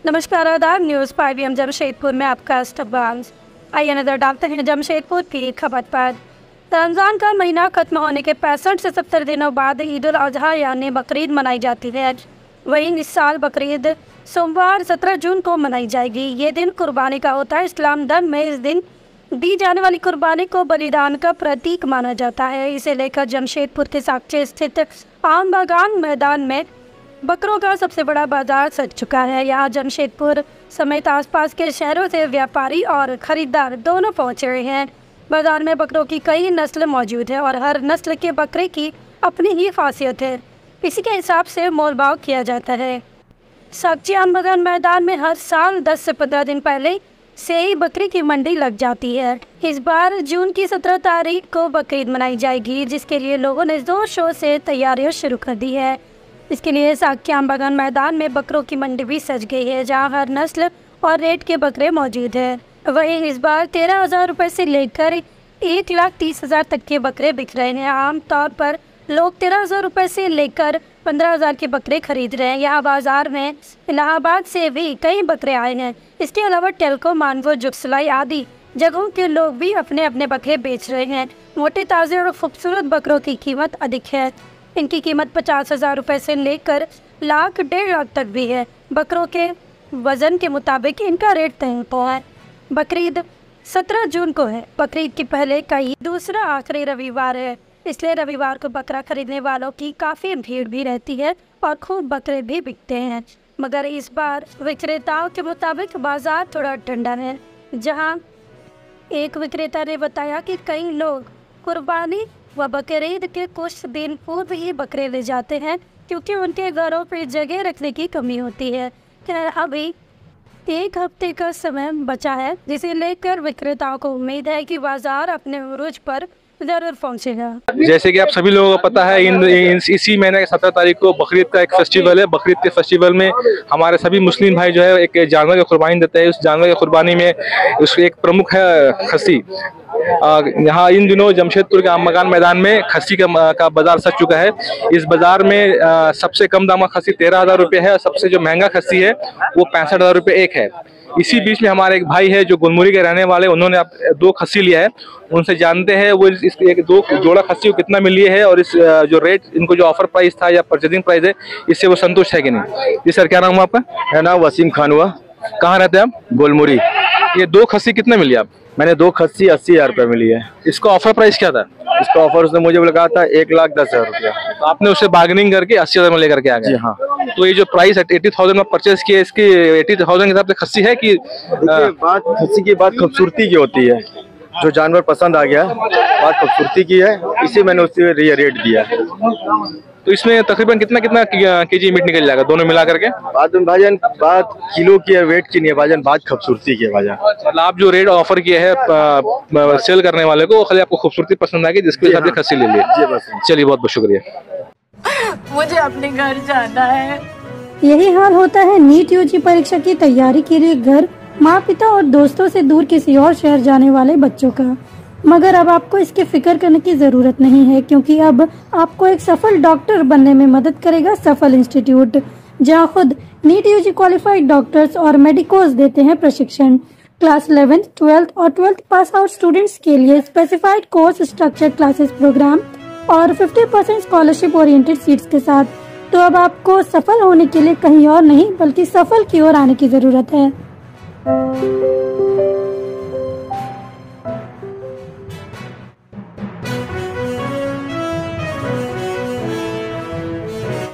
नमस्कार, आदाब। न्यूज़ 5 जमशेदपुर में आपका इस्तकबाल। आइए नजर डालते हैं जमशेदपुर की खबर पर। रमज़ान का महीना खत्म होने के 65 से 70 दिनों बाद ईद उल अजहा यानी बकरीद मनाई जाती है। वहीं इस साल बकरीद सोमवार 17 जून को मनाई जाएगी। ये दिन कुर्बानी का होता है। इस्लाम धर्म में इस दिन दी जाने वाली कुर्बानी को बलिदान का प्रतीक माना जाता है। इसे लेकर जमशेदपुर के साक्चे स्थित आम बागान मैदान में बकरों का सबसे बड़ा बाजार सज चुका है। यहाँ जमशेदपुर समेत आसपास के शहरों से व्यापारी और खरीदार दोनों पहुँचे हुए हैं। बाजार में बकरों की कई नस्ल मौजूद है और हर नस्ल के बकरे की अपनी ही खासियत है। इसी के हिसाब से मोल भाव किया जाता है। साक्ची आम बागान मैदान में हर साल 10 से 15 दिन पहले से ही बकरी की मंडी लग जाती है। इस बार जून की 17 तारीख को बकरीद मनाई जाएगी, जिसके लिए लोगों ने जोर शोर से तैयारियां शुरू कर दी है। इसके लिए साक्ची आम बागान मैदान में बकरों की मंडी भी सज गई है, जहां हर नस्ल और रेट के बकरे मौजूद हैं। वहीं इस बार 13,000 रुपये से लेकर 1,30,000 तक के बकरे बिक रहे हैं। आमतौर पर लोग 13,000 रुपये से लेकर 15,000 के बकरे खरीद रहे हैं। यहाँ बाजार में इलाहाबाद से भी कई बकरे आए हैं। इसके अलावा टेल्को, मानवो, जुगसलाई आदि जगहों के लोग भी अपने अपने बकरे बेच रहे हैं। मोटे, ताज़े और खूबसूरत बकरों की कीमत अधिक है। इनकी कीमत 50,000 रुपये से लेकर लाख, 1.5 लाख तक भी है। बकरों के वज़न के मुताबिक इनका रेट तय होता है। बकरीद 17 जून को है। बकरीद के पहले का ये दूसरा आखिरी रविवार है, इसलिए रविवार को बकरा खरीदने वालों की काफ़ी भीड़ भी रहती है और खूब बकरे भी बिकते हैं। मगर इस बार विक्रेताओं के मुताबिक बाजार थोड़ा ठंडा है। जहां एक विक्रेता ने बताया कि कई लोग कुर्बानी व बकरीद के कुछ दिन पूर्व ही बकरे ले जाते हैं, क्योंकि उनके घरों पर जगह रखने की कमी होती है। अभी 1 हफ्ते का समय बचा है, जिसे लेकर विक्रेताओं को उम्मीद है कि बाजार अपने उरूज पर जरूर पहुंचेगा। जैसे कि आप सभी लोगों को पता है, इसी महीने की 17 तारीख को बकरीद का एक फेस्टिवल है। बकरीद के फेस्टिवल में हमारे सभी मुस्लिम भाई जो है एक जानवर की कुर्बानी देते हैं। उस जानवर की कुर्बानी में उसकी एक प्रमुख है खस्सी। यहाँ इन दिनों जमशेदपुर के आम बागान मैदान में खस्सी का बाजार सज चुका है। इस बाजार में सबसे कम दाम का खस्सी 13,000 रुपये है और सबसे जो महंगा खस्सी है वो 65,000 रुपये एक है। इसी बीच में हमारे एक भाई है जो गुलमुरी के रहने वाले, उन्होंने 2 खस्सी लिया है। उनसे जानते हैं वो इस एक 2 जोड़ा खस्सी को कितना में लिए है और इस जो रेट इनको जो ऑफर प्राइस था या परचेजिंग प्राइस है, इससे वो संतुष्ट है कि नहीं। जी सर, क्या नाम है आपका? मेरा नाम वसीम खान हुआ। कहाँ रहते हैं आप? गोलमुरी। ये 2 खस्सी कितने मिली आप? मैंने 2 खस्सी 80,000 रुपये में लिए। इसका ऑफर प्राइस क्या था? इसका ऑफर उसने मुझे लगा था 1,10,000 रुपया। तो आपने उससे बार्गेनिंग करके 80,000 में लेकर के आ गए? जी हाँ। तो ये जो प्राइस 80,000 में परचेज किया, इसकी 80,000 के हिसाब से खस्सी है कि बात खस्सी की बात खूबसूरती की होती है। जो जानवर पसंद आ गया, बात खूबसूरती की है, इसे मैंने उससे रेट दिया। तो इसमें तकरीबन कितना केजी मीट निकल जाएगा दोनों मिला करके? भाईजान बात किलो की है, वेट की नहीं है भाईजान, बात खूबसूरती की है भाईजान। मतलब आप जो रेट ऑफर किया है सेल करने वाले को, खाली आपको खूबसूरती पसंद आ गई, जिसके हिसाब से खस्सी ले लिया। जी बस। चलिए, बहुत बहुत शुक्रिया। मुझे अपने घर जाना है। यही हाल होता है नीट यूजी परीक्षा की तैयारी के लिए घर, माँ पिता और दोस्तों से दूर किसी और शहर जाने वाले बच्चों का। मगर अब आपको इसकी फिक्र करने की जरूरत नहीं है, क्योंकि अब आपको एक सफल डॉक्टर बनने में मदद करेगा सफल इंस्टीट्यूट, जहां खुद नीट यूजी क्वालिफाइड डॉक्टर्स और मेडिकोज देते हैं प्रशिक्षण। क्लास 11th, 12th और 12th पास आउट स्टूडेंट्स के लिए specified course structure classes program और 50% स्कॉलरशिप ओरिएंटेड सीट्स के साथ। तो अब आपको सफल होने के लिए कहीं और नहीं बल्कि सफल की ओर आने की जरूरत है।